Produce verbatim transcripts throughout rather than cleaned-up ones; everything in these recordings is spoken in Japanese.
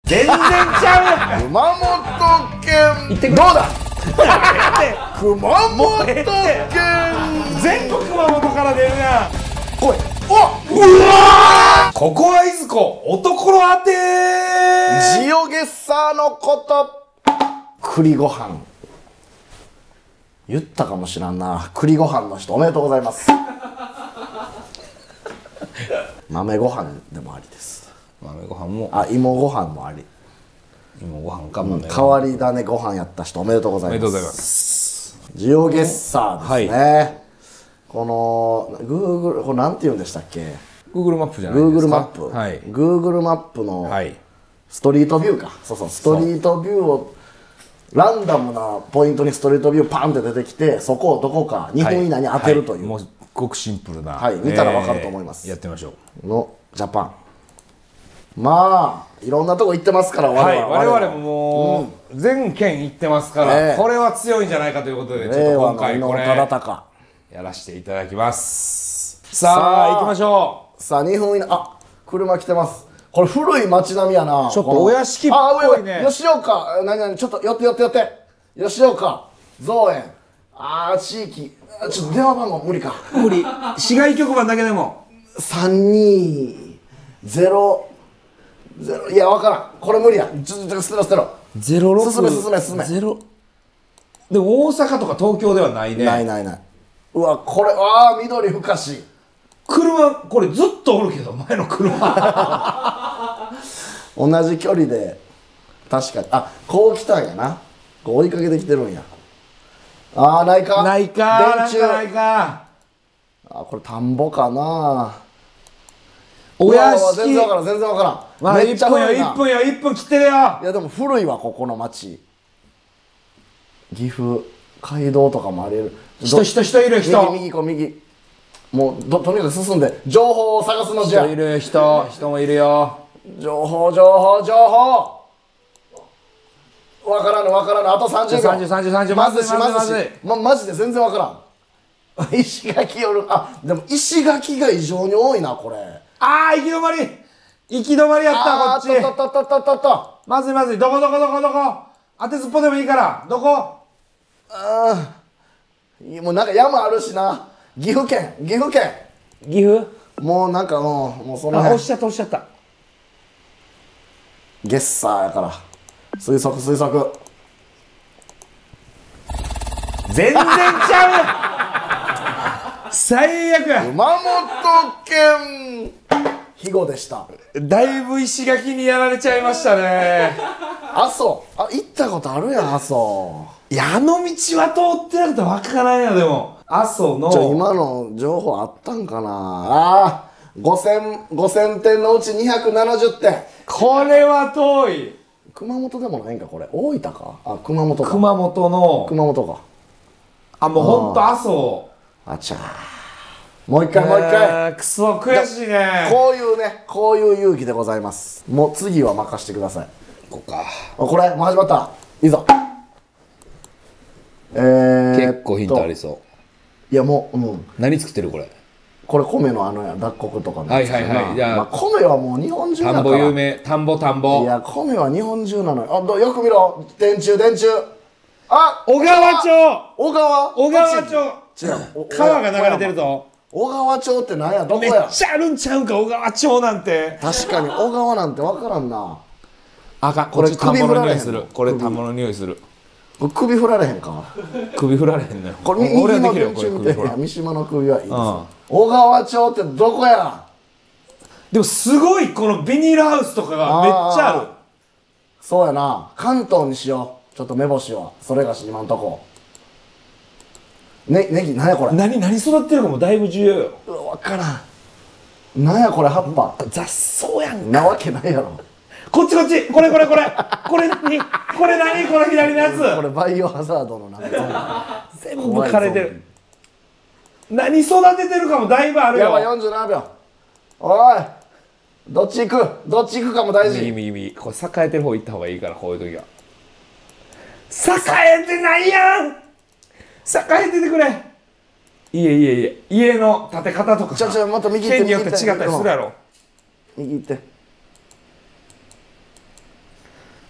全然ちゃう。 熊本県。 言ってくれ。 どうだ。熊もう本ええって県。 全部熊本から出るやん。 おい。お。 うわー、ここはいずこ男の当てー。 ジオゲッサーのこと。栗ご飯。言ったかもしらんな。栗ご飯の人おめでとうございます。豆ご飯でもありです。 豆ご飯も、 あ、芋ご飯もあり。 芋ご飯か豆ご飯。 変わり種ご飯やった人おめでとうございます。 おめでとうございます。 ジオゲッサーですね。はい、この Google これなんて言うんでしたっけ ？Google マップじゃないですか。 Google マップ。 はい。 Google マップのはいストリートビューか。そうそう、ストリートビューをランダムなポイントにストリートビューパンって出てきて、そこをどこかにふん以内に当てるという、 はいはい、もうごくシンプルな、 はい、見たらわかると思います、 えー、やってみましょう。 のジャパン。まあいろんなとこ行ってますから我々、はい、我々ももう、うん、全県行ってますから、えー、これは強いんじゃないかということで、ちょっと今回これやらせていただきます。さあ行きましょう。 さあにふん以内。あ、車来てます。これ古い街並みやな。 ちょっとお屋敷っぽいね。 吉岡、なになに、ちょっと寄って寄って寄って。吉岡、造園。あー、地域。ちょっと電話番号無理か。 無理。市外局番だけでも。 さんにゼロゼロ。いや、わからん。これ無理や。ちょっと捨てろ捨てろ。 ゼロろく。 進め進め進め。 ゼロ。でも大阪とか東京ではないね。 ないないない。うわ、これ、あー、緑ふかし。 車、これずっとおるけど、前の車。 同じ距離で、確かに。あ、こう来たんやな。こう追いかけてきてるんや。あー、ないか。 ないか。電柱。ないか。 あ、これ田んぼかな。 お屋敷。 全然わからん、全然わからん。 まあ、いっぷんよ、いっぷんよ、いっぷん切ってるよ。 いや、でも古いわ、ここの町。岐阜、街道とかもありえる。 人、人、人いる、人。 右、右、こう、右。もうどとにかく進んで情報を探すのじゃ。 人いる、人、人もいるよ。 情報、情報、情報。わからぬ、わからぬ。あとさんじゅうびょう。 さんじゅう、さんじゅう、さんじゅう。 まずし、まずし。ま、マジで全然わからん。石垣よる。あ、でも石垣が異常に多いな、これ。 あー、行き止まり。行き止まりやった、こっち。 あー、とととととと。 まずいまずい。どこどこどこどこ。当てずっぽでもいいから。どこ。 あー、もうなんか山あるしな。岐阜県、岐阜県。 岐阜。 もうなんかもう、もうその辺。あ、 辺。 押しちゃった、押しちゃった。 ゲッサーやから。推測、推測。 全然ちゃう。最悪や。 熊本県。肥後でした。 だいぶ石垣にやられちゃいましたね。 阿蘇。あ、行ったことあるやん、阿蘇。 いや、あの道は通ってなくてわからんよ、でも。阿蘇の。 ちょ、今の情報あったんかなあー。ごせん、ごせんてんのうちにひゃくななじゅってん。 これは遠い。 熊本でもないんか、これ。大分か。あ、熊本か。 熊本の。 熊本か。 あ、もうほんと阿蘇。 あちゃー。もう一回、もう一回。 くそ、悔しいね。 こういうね、こういう勇気でございます。もう次は任してください。 こうか。 これ、もう始まった。いいぞ。えー、 結構ヒントありそう。 いや、もう、うん。 何作ってるこれ。 これ米のあのや脱穀とかのはいはいはい。 じゃあ、まあ、米はもう日本中だから。 田んぼ有名。田んぼ田んぼ。 いや、米は日本中なのよ。あ、どよく見ろ。電柱電柱。あ、 小川町。 小川。 小川町。 違う。 川が流れてるぞ。 小川町って何や、どこや。 めっちゃあるんちゃうんか、小川町なんて。 確かに小川なんて分からんな。 あかん、これ田んぼの匂いする。これ田んぼの匂いする。 首振られへんか。 首振られへんのよ。 これ右の電柱見て、三島の首はいいです。小川町ってどこや。 でもすごいこのビニールハウスとかがめっちゃある。 そうやな。関東にしよう。ちょっと目星はそれがし今んとこ。ね、ネギ、なんやこれ。 何、何育ってるかもだいぶ重要よ。 うわ、分からん。なんやこれ、葉っぱ。 雑草やんか。 なわけないやろ。 こっちこっち、これこれこれ。これ何、これ何、この左のやつ。 これバイオハザードのなんか全部枯れてる。何育ててるかもだいぶあるよ。 やばい、よんじゅうななびょう。おい、どっち行く、どっち行くかも大事。 右右右。これ栄えてる方行った方がいいから、こういう時は。栄えてないやん。栄えててくれ。いえいえいえ、家の建て方とかちょちょ、もっと右行って、 県によって違ったりするやろ。 右行って。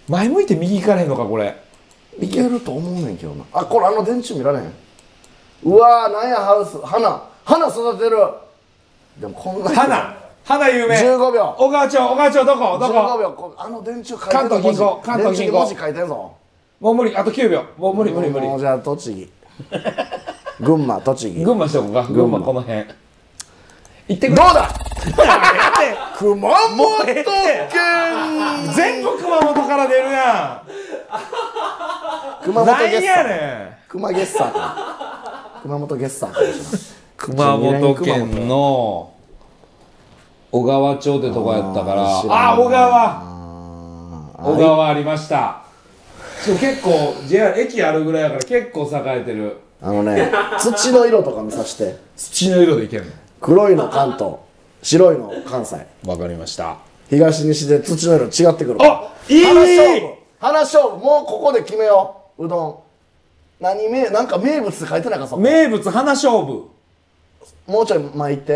前向いて右行かれへんのかこれ。 いけると思うねんけどな。あ、これあの電柱見られへん。うわー、なんやハウス、花花育てる。でもこんな花花有名。 じゅうごびょう。 小川町、小川町どこどじゅうごこ。 びょう。こあの電柱書いてる。 関東銀行、関東銀行。 文字書いてんぞ。 もう無理、あときゅうびょう。もう無理無理無理。 もうじゃあ栃木。群馬、栃木。 群馬しとこうか。群馬この辺。行ってくれ。 どうだ。熊本県。 全部熊本から出るやん。 熊本ゲッサー。 何やねん。 熊ゲッサーか。熊本ゲッサーかもしれない。 熊本県の小川町ってとこやったから。あ、小川。小川ありました。結構 ジェイアール 駅あるぐらいやから結構栄えてる。 あのね、土の色とか見さして。 土の色でいけるの。 黒いの関東、白いの関西。 わかりました。 東西で土の色違ってくる。 あ、いい。 花勝負。花勝負。もうここで決めよう。うどん。何名なんか名物って書いてないかそこ。 名物花勝負。 もうちょい前行って。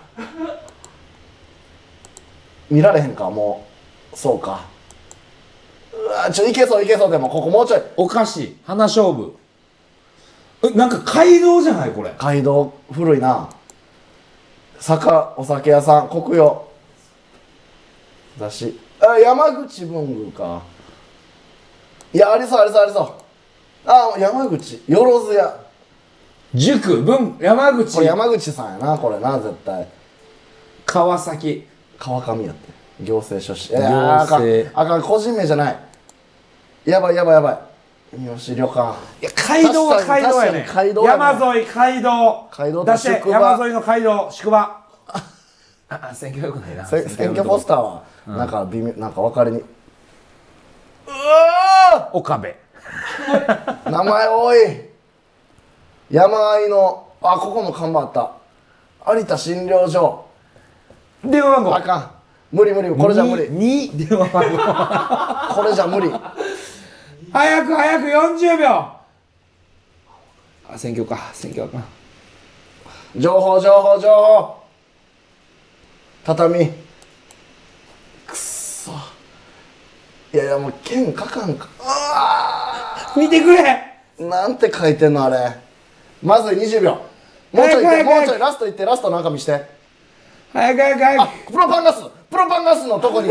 見られへんかもう。そうか。うわちょいけそういけそうでもここもうちょい。 お菓子花勝負。え、なんか街道じゃないこれ。 街道古いな。酒お酒屋さん国用だし。あ、山口文具か。いやありそうありそうありそう。あ、山口よろずや塾文山口。 これ山口さんやなこれな絶対。 川崎川上やって行政書士。い行や政あかんあかん個人名じゃない。やばいやばいやばい。三好旅館。 いや街道は街道やね。 街道やね。 山沿い街道。 街道出して宿場山沿いの街道宿場。あ、選挙よくないな。 せ選挙ポスターはなんか微妙なんか分かりに。うわ岡部。 名前多い。山あいのあここも看板あった。有田診療所。 電話番号。 あかん無理無理これじゃ無理。 に電話番号。 これじゃ無理。 早く早くよんじゅうびょう。あ、選挙か選挙あかん。 情報情報情報。畳くっそ。いやいやもう剣書かんか。あ見てくれ。 なんて書いてんのあれ。まずいにじゅうびょう。もうちょいいってもうちょいラストいってラストなんか見して。 早く早く早あく。 プロパンガスプロパンガスのとこに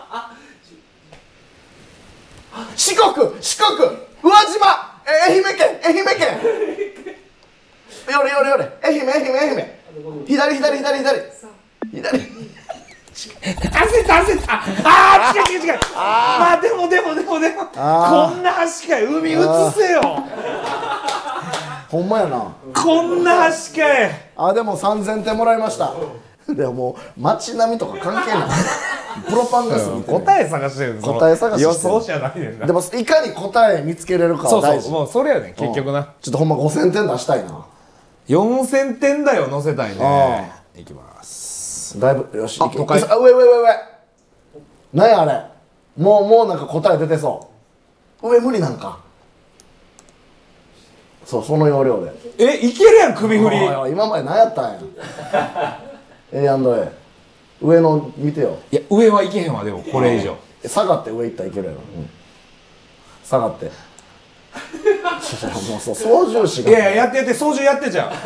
四国四国宇和島え愛媛県愛媛県よれよれよれ愛媛愛媛愛媛左左左左左焦った焦ったあー違う違う違うまあでもでもでもでもこんな橋かい海映せよほんまやなこんな橋かいあでもさんぜんてんもらいましたでももう街並みとか関係ないプロパンガス見てる答え探してるんです答え探ししてる予想じゃないねんなでもいかに答え見つけれるかそうは大事。 そうもうそれやねん結局なちょっとほんまごせんてん出したいな。 よんせんてん台を載せたいねいきますだいぶよしいけあ都会あ上上上上何やあれもうもうなんか答え出てそう上無理なんかそうその要領でえいけるやん首振りおいおい今まで何やったんやエーアンドエー 上の見てよいや上はいけへんわでもこれ以上下がって上行ったらいけるやろ、うん、下がってもうそう操縦士がいやいややってやって操縦やってじゃ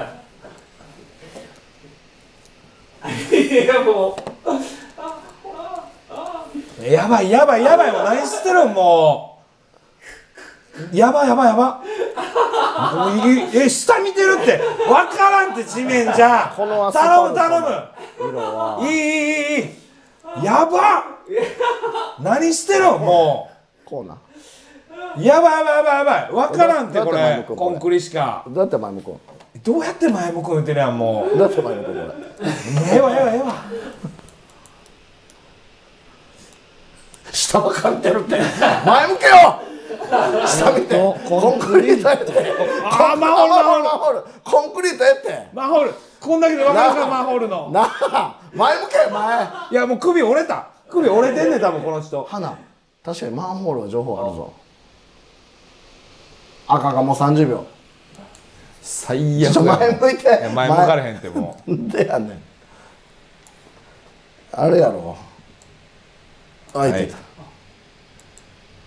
んいやもうやばいやばいやばいもう何してるんもうやばいやばいやばもういえ下見てるって分からんって地面じゃこのアスファルト頼む頼む色はいいいいいいいやば何してるんもこうなうやばいやばいやばいやばい分からんってこだって前れ向くんコンクリしかどうやって前向こどうやって前向くん言ってるやんもううどうやって前向こうこれええわええわええわ下ばかってるって前向けよ下見てコンクリートやってあーマンホールマンホールマンホールコンクリートやってマンホールこんだけで分かるかマンホールのなあ前向け前いやもう首折れた首折れてんねん多分この人花確かにマンホールは情報あるぞ赤がもうさんじゅうびょう最悪ちょ前向いていや前向かれへんってもうなんでやねんあれやろあいてた、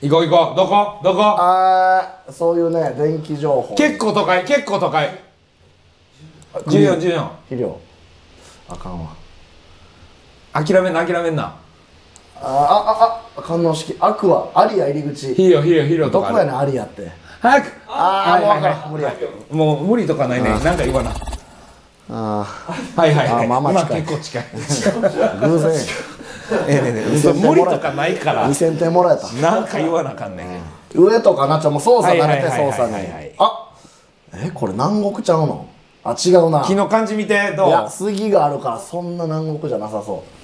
行こう行こう。どこどこ。 あー、そういうね、電気情報。 結構都会、結構都会。じゅうよん、じゅうよん。 肥料。あかんわ。 諦めんな、諦めんな。 ああああ観音式アクアアリア入り口。 肥料、肥料、肥料とか。 どこやねんアリアって。 早く。 ああもう分からん無理や。 もう無理とかないね。なんか言わな。 あはいはいはい。 あまあまあ近い。 結構近い。 偶然。 ええねえねえ。無理とかないから。 にせんてんもらえた。 なんか言わなあかんねん。 上とかなちょもう操作慣れて操作に。 はいはいはいはい。 あえこれ南国ちゃうの？あ違うな。 木の感じ見てどう？ いや杉があるからそんな南国じゃなさそう。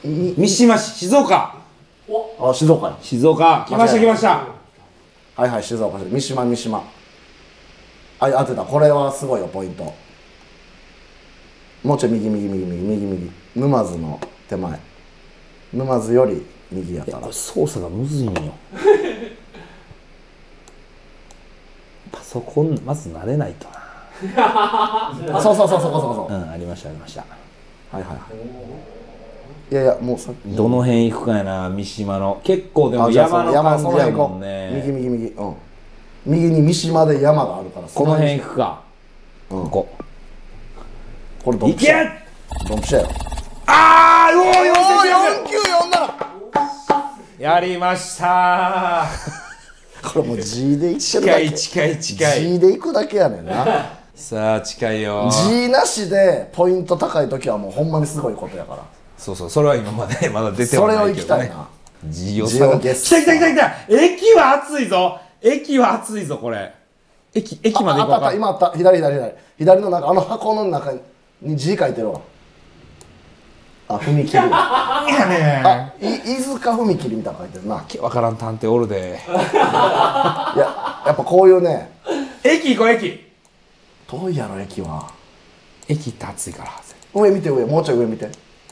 三島市静岡。 あ静岡や。 静岡来ました来ました。 はいはい静岡三島三島。あ当てた。これはすごいよポイント。もうちょい右右右右右右沼津の手前。沼津より右やったら。 これ操作がむずいんよ。パソコンまず慣れないとな。 あそうそうそうそうそうそう。 うんありましたありました。 はいはいはい。いやいやもうさどの辺行くかやな三島の。結構でも山の感じやもんね。 右右右うん右に三島で山があるから。 この辺行くか。こここれドンピシャドンピシャよ。 あーうおーよんきゅうよんなな。 やりましたこれもう G でいってるだけ。 近い近い近い。 G でいくだけやねんな。 さあ近いよ。 G なしでポイント高い時はもうほんまにすごいことやから。 そうそうそれは今までまだ出てはないけどね。 それを行きたいな。 G を探す。来た来た来た来た。駅は暑いぞ。駅は暑いぞこれ。駅駅まで行こうか。 ああったあった今あった左左左左の中あの箱の中に字書いてるわ。あ踏切。 いやねあい飯塚踏切みたいなの書いてるな。 わけわからん探偵おるで。 いややっぱこういうね。 駅行こう駅。 遠いやろ駅は。 駅って暑いから。 上見て上もうちょい上見て。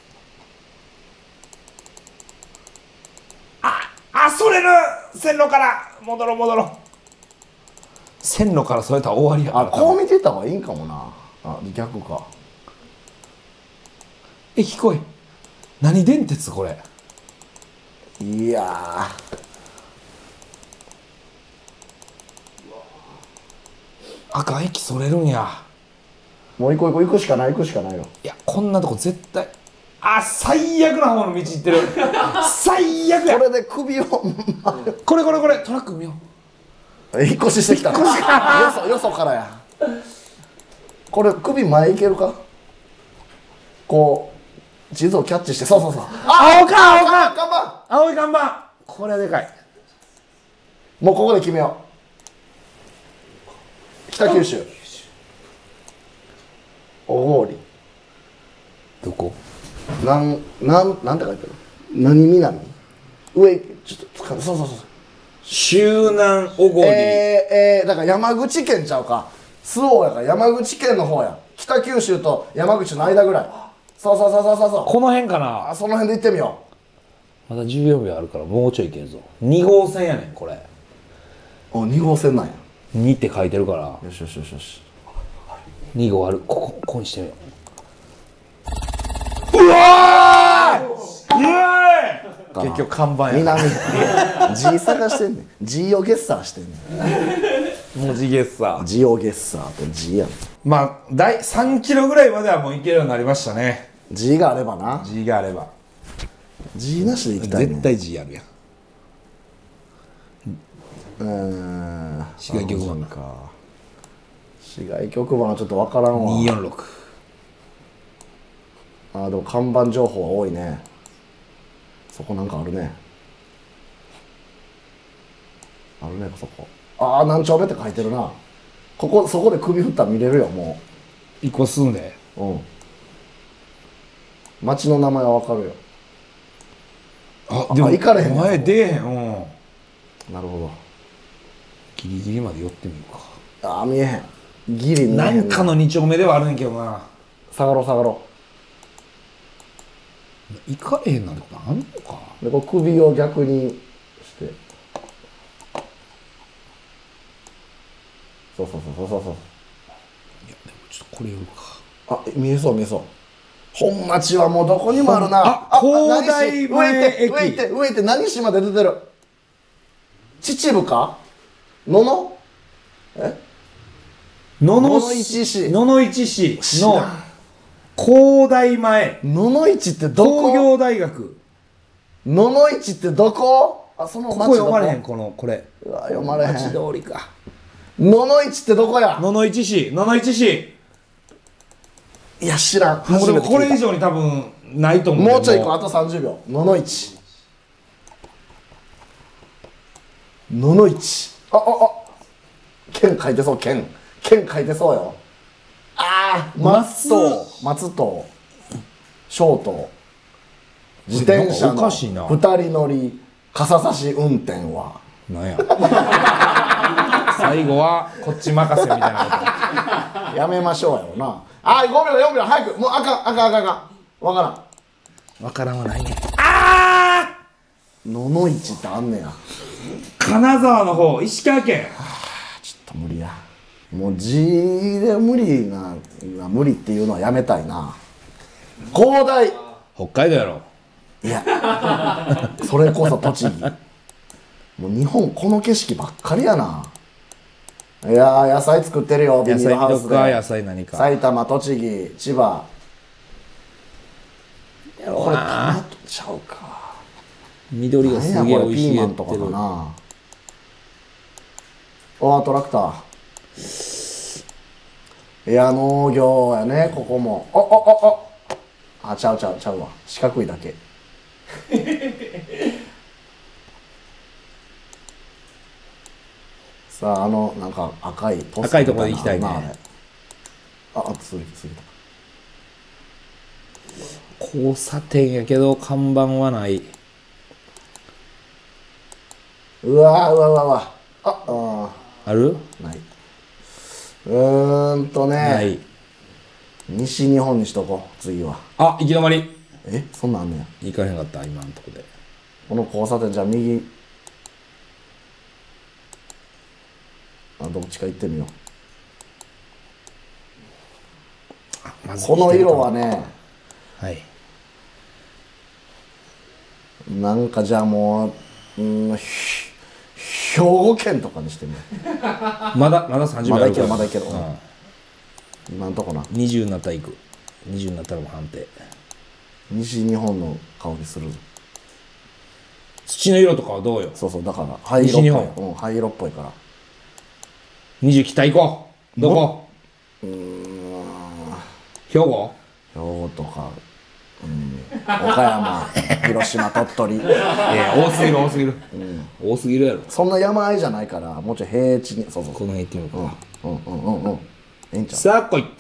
ああそれる線路から戻ろう戻ろう。線路からそれたら終わりやから。 あこう見てた方がいいんかもな。あ逆か。 駅来い。何電鉄これ。 いやあかん駅それるんや。 もう行こう行こう行くしかない行くしかないよ。 いやこんなとこ絶対。あ最悪な方の道行ってる。最悪や。 これで首をこれこれこれトラック見よ引っ越ししてきた。よそよそからや。これ首前行けるか。こう地図をキャッチしてそうそうそう。 あ青か青か看板青い看板。これはでかい。 もうここで決めよう。北九州小郡どこ。 なんなんなんて書いてある。何南上ちょっとつかそうそうそう。 周南小郡。 えー、えー、だから山口県ちゃうか。周防やから山口県の方や。北九州と山口の間ぐらい。そうそうそうそうそうそう。 この辺かな。 あその辺で行ってみよまだじゅうよんびょうあるからもうちょいいけるぞ。に号線やねんこれ。 う。おに号線なんや。 にって書いてるから。 よしよしよしよし。 に号ある。ここここにしてみよう。うわーイエーイ。結局看板や。 南 G 探してんねん。G をゲッサーしてんねん。 文字ゲッサー。 ジオゲッサーと G やん。 まあ大さんキロぐらいまではもう行けるようになりましたね。 G があればな。 G があれば G なしで行きたいね。 絶対 G あるやん。 うーん市外局番か。市外局番はちょっと分からんわ。 にーよんろく。 あーでも看板情報は多いね。そこなんかあるね。あるねそこ。ああ何丁目って書いてるな。ここそこで首振ったら見れるよも一個住んで。 う。うん町の名前は分かるよ。 あでも行かれへんねん前出えへん。うんなるほど。 ギリギリまで寄ってみようか。 ああ見えへん。ギリ見えへんなんかのに丁目ではあるんやけどな。 下がろう下がろ行かれへんなんてことあんのか。 う。でこう首を逆にしてそうそうそうそうそう。 いやでもちょっとこれ寄るか。 あ見えそう見えそう。本町はもうどこにもあるな。 あ広大前駅上行って上行って上行って何市まで出てる。 秩父か野々え野々 野々市市野々市市の知らん工大前野々市ってどこ工業大学。 野々市ってどこあそのこ町こ読まれへん、 どここのこれうわ読まれへ町ん通りか。 野々市ってどこや野々市市野々市市。 いや知らんもう初でもこめて聞いたれ以上に多分ないと思う。 もうちょい行こうもあとさんじゅうびょう野々市野々市あああ剣書いてそう剣剣書いてそうよああ松と松と小と自転車なんかおのかしいな二人乗り傘差し運転はなんや最後はこっち任せみたいなこやめましょうやろなあーごびょうよんびょう早くもうあかんあかんあかんあかんわからんとわからんはないね。あ野々市ってあんねやー金沢の方石川県。 ちょっと無理やもう字で無理な無理っていうのはやめたいな広大北海道やろ。 いやそれこそ栃木もう日本この景色ばっかりやないやー野菜作ってるよビ野ニール菜ハウスで見とくか。野菜何か。 埼玉栃木千葉これトマトちゃうか緑が何すげえ美やこれピ味しいやってーマンとかかる。 なおートラクターいや農業やねここもおおおおあちゃうちゃうちゃうわ四角いだけさああのなんか赤いポスト赤いとこで行きたいねあれああ続いた続いた交差点やけど看板はない。 うわーうわうわうわああある？ ーないうーんとないね。西日本にしとこう次はあ、行き止まり。 えそんなんあんねや行かへんかった今のとこで。 この交差点じゃあ右あどっちか行ってみよあ、まずうこの色はねはい。 なんかじゃあもううんひ兵庫県とかにしてみよまだまださんじゅうまだいけ秒あるから。 るまだいけるうん。 う今んとこなにじゅうになったら行く。にじゅうになったらもう判定。 西日本の香りする土の色とかはどうよ。 そうそうだから灰色っぽい西日本うん灰色っぽいからにじゅう北行こう。どこ？ うーん兵庫？ 兵庫とか、うん、岡山広島鳥取いや多すぎる多すぎる。多すぎるやろ。 そんな山あいじゃないからもうちょい平地にそうそうこの辺行ってみようか。 うんうんうんうんええんちゃうさあ来い。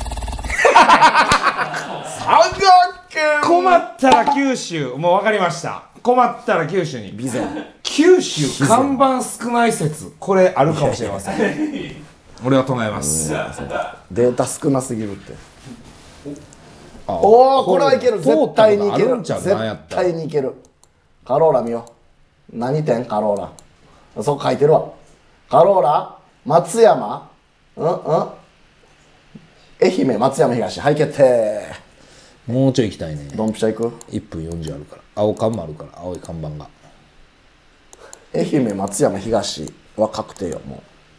三角形困ったら九州。もう分かりました。困ったら九州に。 備前九州看板少ない説、これあるかもしれません。俺は唱えます。 データ少なすぎるってあおおこれはいける通った絶対にいけることあるんちゃう？ 絶なんやったら対にいけるカローラ見よう何店カローラそこ書いてるわカローラ松山うんうん愛媛松山東はい決定もうちょい行きたいね。 ドンピシャ行くいっぷんよんじゅうあるから。青看もあるから、青い看板が。 愛媛松山東は確定よもう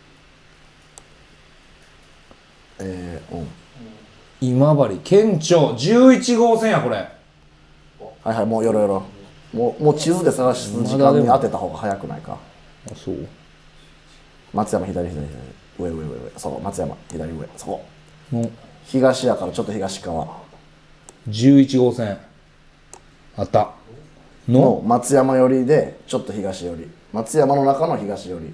えー、うん今治県庁じゅういち号線やこれ。 はいはいもうよろよろもうもう地図で探す時間に当てた方が早くないかあ、そう。 松山左左左上上上上そこ松山左上そこの東やからちょっと東側じゅういち号線あったのの松山寄りでちょっと東寄り松山の中の東寄り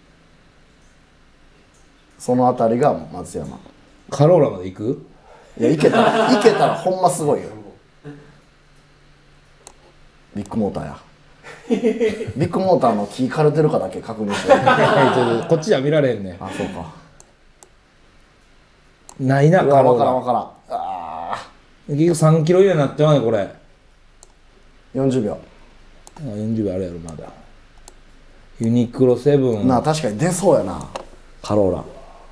その辺りが松山カローラまで行く？ いや行けたら行けたらほんますごいよビッグモーターやビッグモーターの木枯れてるかだけ確認してあこっちじゃ見られへんね。 そうかないな、 うわカローラ。 分からん分からんあ結局さんキロ以内になってまうねこれ。あ、 ーよんじゅうびょよんじゅう秒あるやろまだ。ユニクロセブン。 うなあ確かに出そうやなカローラ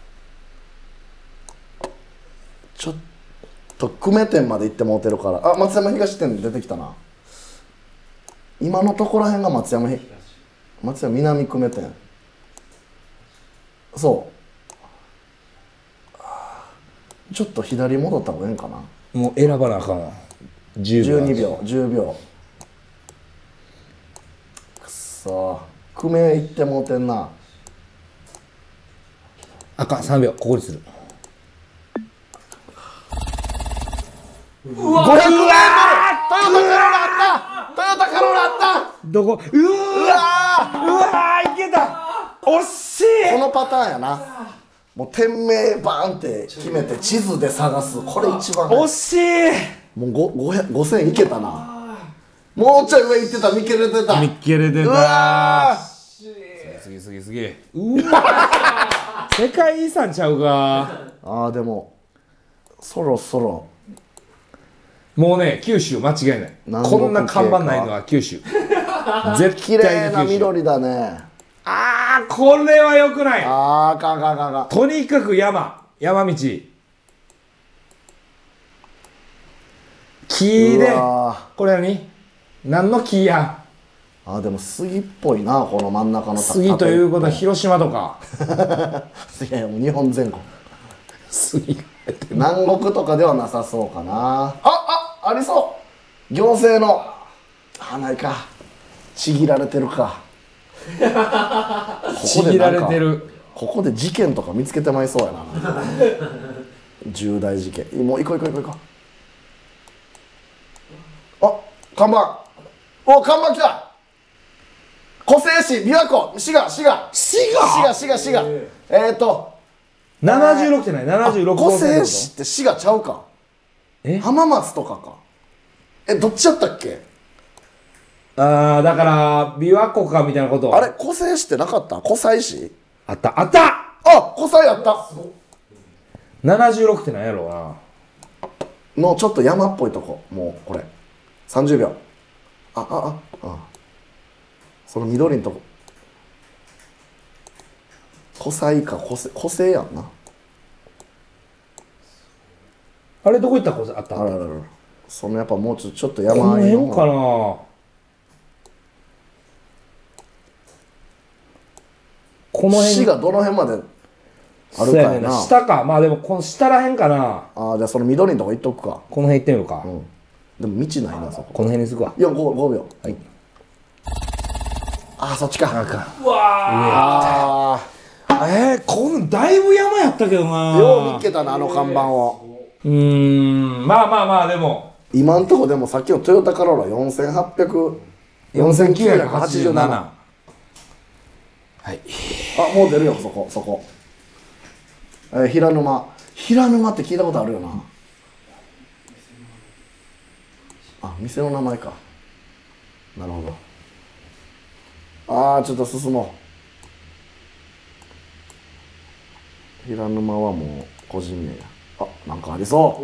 ちょっと久米店まで行ってもうてるからあ松山東店出てきたな今のところへんが松山ひ松屋南久米店。そうちょっと左戻った方がいいんかな。 もう選ばなあかんわ。じゅうびょう。 じゅうにびょうじゅうびょう。くっそー、久米行ってもうてんな。 あかん、さんびょうここにする。 ごひゃくメートル。トヨタカローラあった。トヨタカローラあった。 どこ、うわーうわーいけた。惜しい。 このパターンやな。もう店名バーンって決めて地図で探す。これ一番惜しい。 もうごごひゃくごせんいけたな。もうちょい上行ってた。見切れてた。 見切れてた。 うわー次次次。うわ世界遺産ちゃうか。 あーでもそろそろもうね、九州間違いない。 南国こんな看板ないのは九州。絶綺麗な対に九州。 緑だね。 あー、これは良くない。 あーあかんあかんあかんあかん。 とにかく山、山道。木うで、 わこれ何何の木や。 あーでも杉っぽいな、この真ん中の杉ということは広島とか。 いやいやもう日本全国。 杉が入ってる。 南国とかではなさそうかな。ああありそう。行政のあないか。ちぎられてるか。 ちぎられてる。 ここで事件とか見つけてまいそうやな。重大事件。もう行こう行こう行こう行こう。あ、看板。お、看板来た。湖西市琵琶湖滋賀滋賀滋滋賀滋賀滋賀。えっとななじゅうろくってないななじゅうろく湖号線って西市って滋賀ちゃうか。 え浜松とかか。え、どっちやったっけ。 あー、だから琵琶湖かみたいなこと。 あれ湖西市ってなかった。湖西市。 あったあった。 あ、湖西やったななじゅうろくってなんやろうな。 のちょっと山っぽいとこ。もうこれさんじゅうびょう。ああああ、その緑のとこ。湖西か湖西湖西やんな。 あれどこ行ったこあったあららら。そのやっぱもうちょちょっとこの山あいの辺かな。この辺市がどの辺まであるそうやねんな。 かやな。 下か。まあでもこの下らへんかな。 ああ、じゃあその緑のとこ行っとくか。 この辺行ってみるか。 うん。でも道ないなそこ。 この辺にするわ。 いやごごびょう。 はい。 ああそっちか。 あかん。 あえー、こんだいぶ山やったけどな。 あ。よう見っけたなあの看板を。 うーん、まあまあまあでも今んとこでもさっきのトヨタカローラよんせんはっぴゃくよんせんきゅうひゃくはちじゅうなな。 はい。 あ、もう出るよそこそこ。えー、平沼平沼って聞いたことあるよな。あ、店の名前か。なるほど。ああ、ちょっと進もう。平沼はもう個人名や。あ、なんかありそう。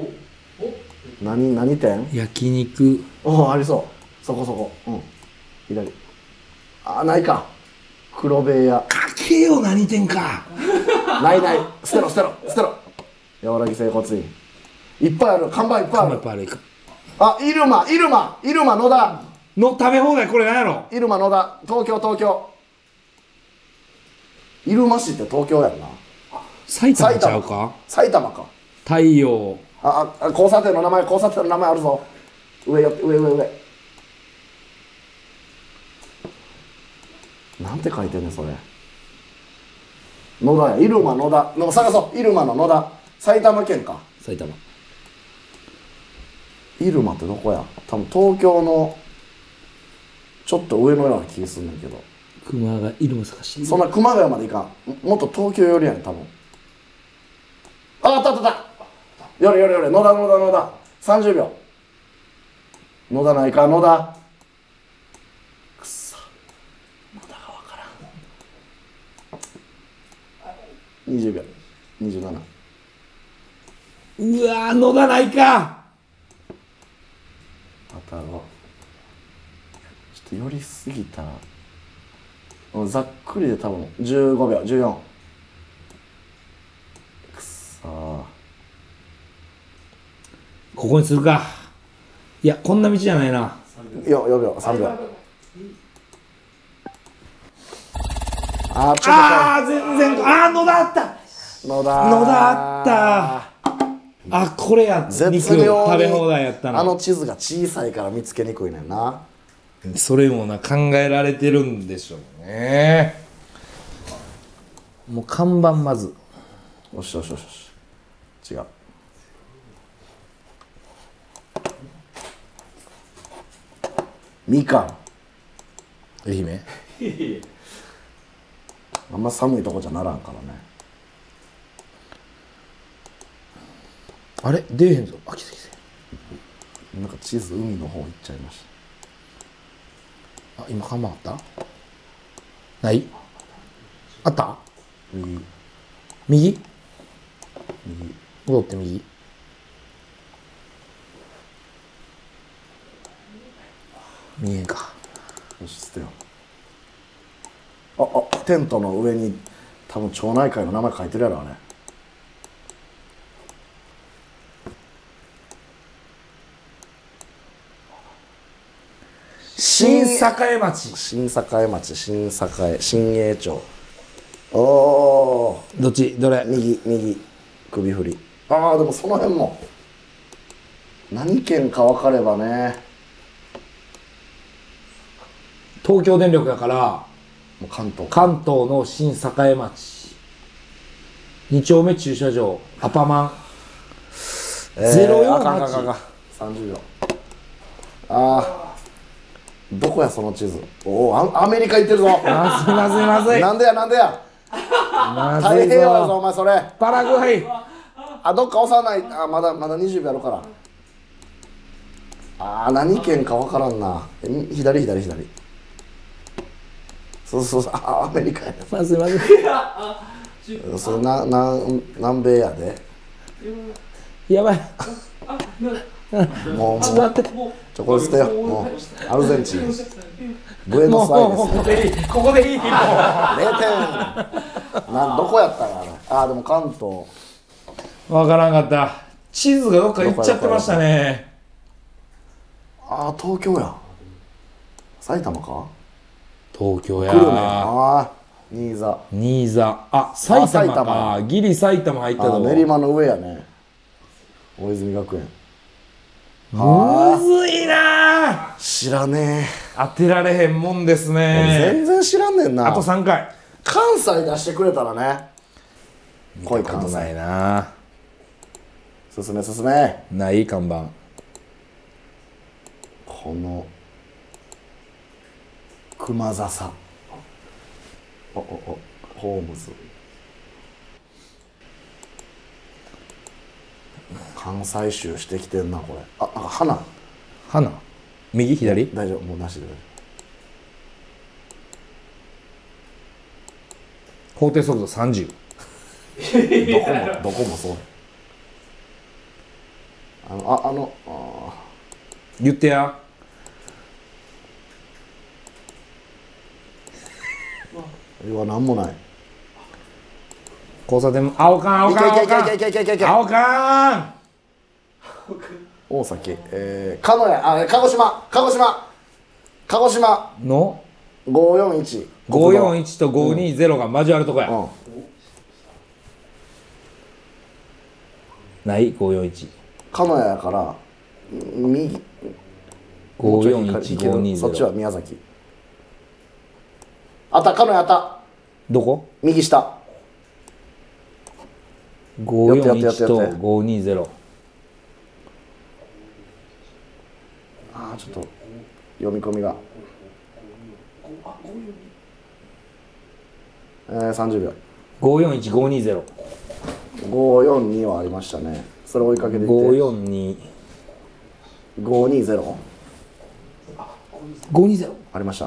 何何店？ 焼肉。 おお、ありそう。そこそこ。うん。左。あ、ないか。黒部屋。 かけよ何店か。 ないない。捨てろ捨てろ捨てろ。柔らぎ整骨院。いっぱいある。看板いっぱいある。 やっぱあれか。 あ、入間入間入間野田。 の食べ放題これなんやろ。 入間野田。東京東京。入間市って東京やんな。 埼玉ちゃうか。 埼玉か。 太陽。 ああ、交差点の名前交差点の名前あるぞ。上よ上上上。なんて書いてんねんそれ。野田や。入間野田の探そう。入間の野田。埼玉県か。 埼玉。 入間ってどこや。多分東京のちょっと上のような気がするんだけど。 熊が入間探し。 そんな熊谷まで行かん。もっと東京寄りやねん多分。あ、あったあったあった。よれよれよれ。野田野田野田。さんじゅうびょう。野田ないか野田。くっそ。野田がわからん。にじゅうびょう。にじゅうなな。 うわー野田ないか。 またろ。ちょっと寄りすぎたら。ざっくりで多分じゅうごびょうじゅうよん。くそー。 ここにするか。いやこんな道じゃないな。 よよびょうさんびょう。 あーちょっとあー全然あー野田あった野田野田あったあこれや絶肉妙に食べ放題やったのあの地図が小さいから見つけにくいねんな。 それもな考えられてるんでしょうね。もう看板まずよしよしよしよし違う。みかん愛媛あんま寒いとこじゃならんからね。 あれ出えへんぞ。あ来た来た。 なんか地図海の方行っちゃいましあ今看板あったないあったた。右右右戻って右見えんか。 よし捨てよう。ああテントの上に多分町内会の名前書いてるやろあれ。 新栄町。 新栄町新栄新栄町。おおどっちどれ右右首振り。ああでもその辺も何県か分かればね。 東京電力やからもう関東関東の新栄町に丁目駐車場アパマン、 えー、 ゼロよんはちあかんあかんあかんさんじゅうびょう。ああどこやその地図。おおアメリカ行ってるぞ。 まずいまずいまずいなんでやなんでやま太ずい平洋やぞおぞ。 前それ。 パラグアイあどっか押さない。あまだまだにじゅうびょうやろから。あー何県か分からんな。え左左左そうそうそうあアメリカや。 まずいまずいそれなな南米やで。 やばいもうちょっと待ってちょこれ捨てよもうアルゼンチンブエもうノスアイレスもうここでいいここでいいもうれいてんなんどこやったんやあれ。あーでも関東分からんかった地図がどっか行っちゃってましたね。 あー東京や埼玉か東京や久留米ああ新座新座あ埼埼玉か玉ギリ埼玉入ったあとこ練馬の上やね大泉学園。 むずいな知らね当てられへんもんですえ全ね。 然知らんねんな。 あとさんかい関西出してくれたらね来い関西ないな進め進め。 ない看板この熊笹おおおホームズ関西州してきてんなこれ。あなんか花花右左大丈夫もうなしで法定速度さんじゅうどこもどこもそう。あのああのあ言ってやうわなんもない。 交差点青かん青かん青かんいけいけいけいけいけいけ青かん大崎えー、鹿屋あ鹿児島鹿児島鹿児島のごーよんいちごーよんいちとごーにーゼロが交わるとこや、 うんないごーよんいち鹿屋やから右ごーよんいちいけるごーにーゼロそっちは宮崎あった鹿屋あったどこ右下ごーよんいちとやってやってやってごーにーゼロあーちょっと読み込みがえー、さんじゅうびょうごーよんいちごーにーゼロごーよんにはありましたね。それ追いかけていってごーよんにごーにーゼロごーにーゼロありました。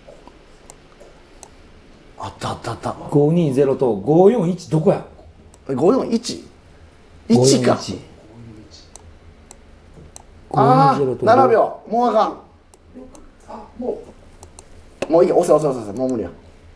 あったあったあったごーにーゼロとごーよんいちどこやごーよんいちいちかあーななびょうもうあかんもうもういいけ押せ押せ押せもう無理や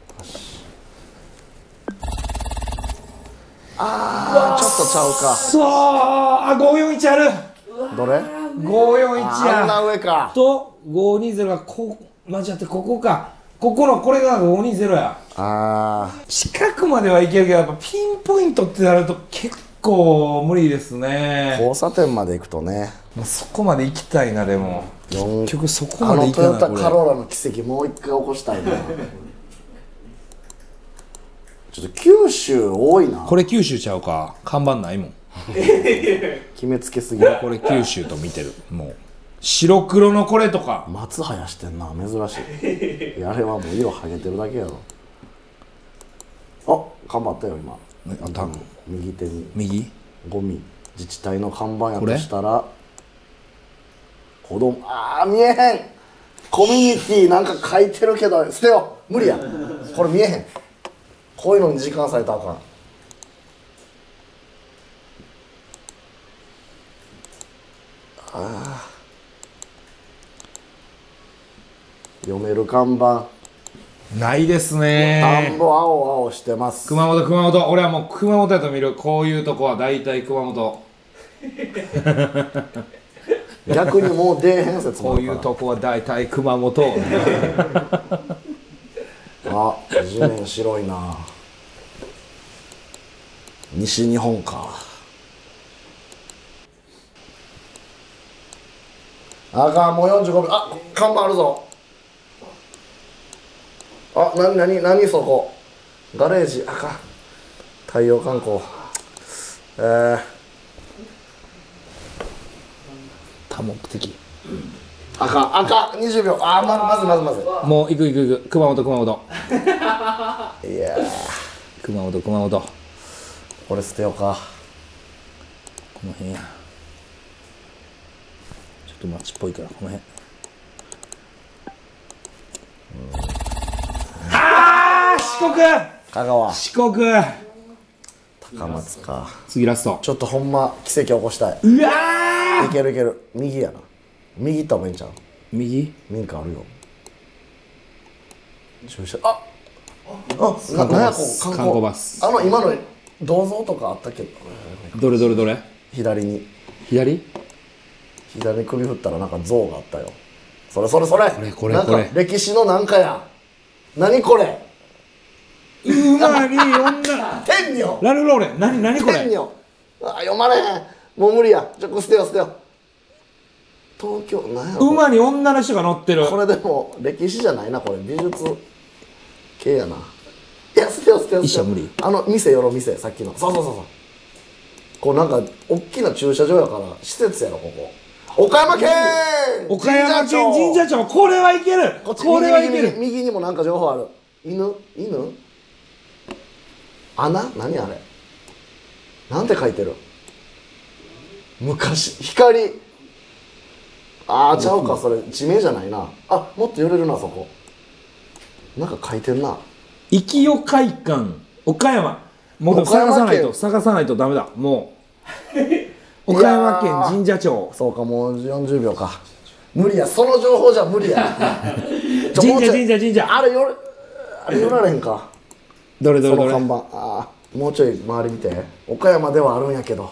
あーちょっとちゃうかそうあごーよんいちあるどれごーよんいちあんなや上かとごーにーゼロがこう交わってここかここのこれがごーにーゼロやあ近くまではいけるけどやっぱピンポイントってなると結構無理ですね。 交差点まで行くとね、 もうそこまで行きたいな。でも結局そこあのまで行かない。 トヨタカローラの奇跡もう一回起こしたいなちょっと九州多いな。 これ九州ちゃうか。看板ないもん。 決めつけすぎる。 これ九州と見てる。もう白黒のこれとか松生やしてんな、珍しい。いやあれはもう色はげてるだけやろ。あ、頑張ったよ今。 あった右手に右ゴミ、自治体の看板やとしたら子供、あー見えへん。コミュニティなんか書いてるけど捨てよう、無理や。これ見えへん。こういうのに時間割いたらあかん。あー読める看板ないです田ね。 んぼ青青してます。 熊本熊本。俺はもう熊本やと見る。こういうとこは大体熊本。 逆にもう出えへん説もこういうとこは大体熊本。 あ、地面白いな。西日本か。あかん、もうよんじゅうごびょう。あ、看板あるぞ。あ、なになになにそこ。ガレージ、あかん。太陽観光。えー、 多目的。 あかん、あかん、にじゅうびょう。あ、ままずまずまず。 もう行く行く行く。熊本熊本。 いや熊本熊本。 これ捨てようか。 この辺や。ちょっと町っぽいからこの辺。ああ四国。 香川、 四国。 高松か。 次ラスト。 ちょっとほんま奇跡起こしたい。 うわいけるいける。右やな。右行った方がいいんちゃう。 右。 民家あるよ。駐車、ああ、ななんやこう観観光バス。 あの今の銅像とかあったけど、 どれどれどれ。 左に左。 左に首振ったらなんか像があったよ。それそれそれ。 これこれなんかこれ歴史のなんかや。何これ。 馬に女。 天女。 ラルローレン。何何これ。 天女。あ、読まれへん。もう無理や。ちょっと捨てよ捨てよ。東京なんやろ。 馬に女の人が乗ってる。 これでも歴史じゃないな、これ美術系やな。いや捨てよ捨てよ捨てよ。 一緒無理。 あの店よろ店、さっきの。そうそうそうそう。こうなんか大きな駐車場やから施設やろここ。岡山県。 岡山県神社町。これはいける。 こっちこれはいける。 右右右にもなんか情報ある。犬犬穴何あれ。なんて書いてる。昔光。ああちゃうか、それ地名じゃないな。あ、もっと寄れるなそこ。なんか書いてんな。 生代会館岡山。もう探さないと探さないとダメだ。もう岡山県神社町。 そうか、もうよんじゅうびょうか。無理や、その情報じゃ無理や。 神社神社神社。 あれよれあれ寄られへんか。 どれどれどれ。 その看板、ああもうちょい周り見て。岡山ではあるんやけど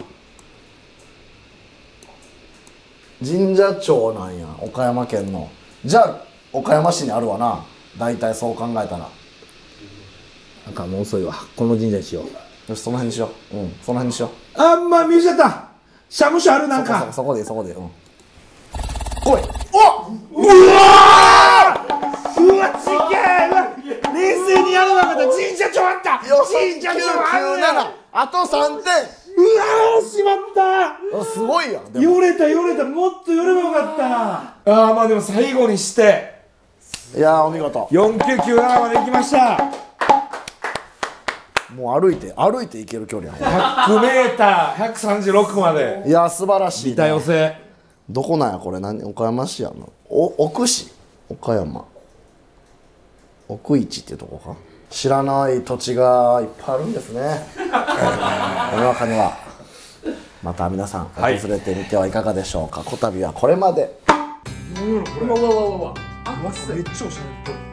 神社町なんや、岡山県の。じゃあ岡山市にあるわな、大体そう考えたら。 なんかもう遅いわ。この神社にしよう。 よし、その辺にしよう。うん、その辺にしよう。 あんま見せちゃった。社務所あるなんか。 そこそこでいい、そこでいい。うん。来い。 おうわーうわちげえ。うわ冷静にやらなかった。神社町あった。神社町あるやん。 あとさんてん。 うわーしまった。 あ、すごいやん。 よれたよれた。もっとよればよかったな。ああまあでも最後にしていやーお見事。 よんきゅうきゅうななまで行きました。 もう歩いて歩いて行ける距離やん。 ひゃくメーターひゃくさんじゅうろくまで。 いやー素晴らしい、ね。 ビタ寄せ。 どこなんやこれ。何、岡山市やの。お奥市、岡山奥市っていうとこか。知らない土地がいっぱいあるんですね。世の中には。また皆さん訪れてみてはいかがでしょうか。こたびはこれまで。 うわうわうわうわ。あ、めっちゃおしゃれ。